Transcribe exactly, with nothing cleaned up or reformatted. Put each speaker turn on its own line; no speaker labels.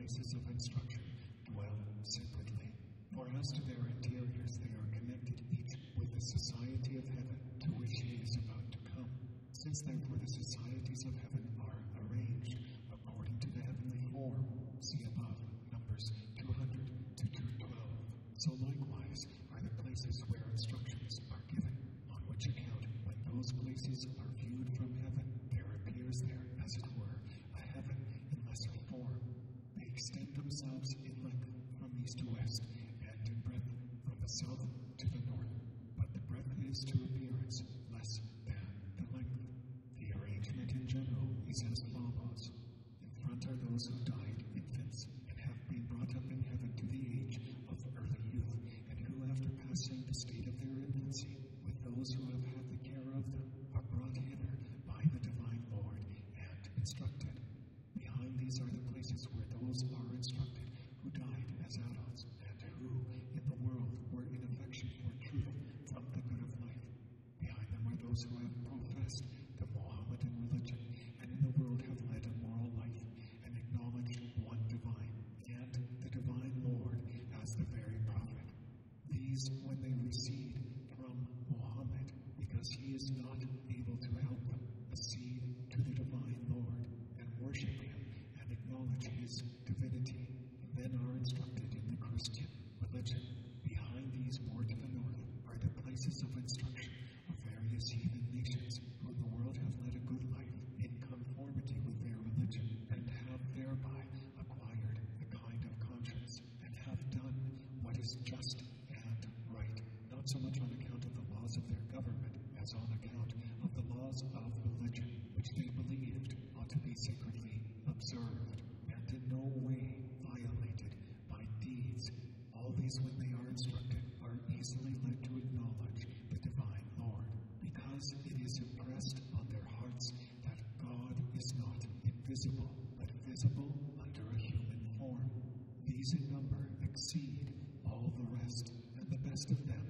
places of instruction, dwell separately. For as to their interiors, they are connected each with the society of heaven, to which he is about to come. Since therefore the societies of heaven are arranged according to the heavenly form, see above, Numbers two hundred to two twelve. So likewise are the places where instructions are given, on which account, when those places are viewed from heaven, there appears there, as it were, a heaven in lesser form. They extend themselves in length from east to west, and in breadth from the south to the north. But the breadth is to appearance less than the length. The arrangement in general is as follows. In front are those who died infants, and have been brought up in heaven to the age of early youth, and who, after passing the state of their infancy, with those who have had the care of them, are brought hither by the divine Lord, and instructed. Behind these are the places where those are instructed who died as adults, and who, in the world, were in affection for truth from the good of life. Behind them are those who have professed the Mohammedan religion, and in the world have led a moral life, and acknowledged one divine, and the divine Lord as the very prophet. These, when they recede from Muhammad, because he is not able to help them, accede to the divine Lord, and worship him, and acknowledge his divinity, and then are instructed in the Christian religion. Behind these, more to the north, are the places of instruction of various heathen nations, who in the world have led a good life in conformity with their religion, and have thereby acquired a kind of conscience, and have done what is just and right, not so much on account of the laws of their government, as on account of the laws of religion, which they believed ought to be sacredly observed, and in no way violated by deeds. All these, when they are instructed, are easily led to acknowledge the divine Lord, because it is impressed on their hearts that God is not invisible, but visible under a human form. These in number exceed all the rest, and the best of them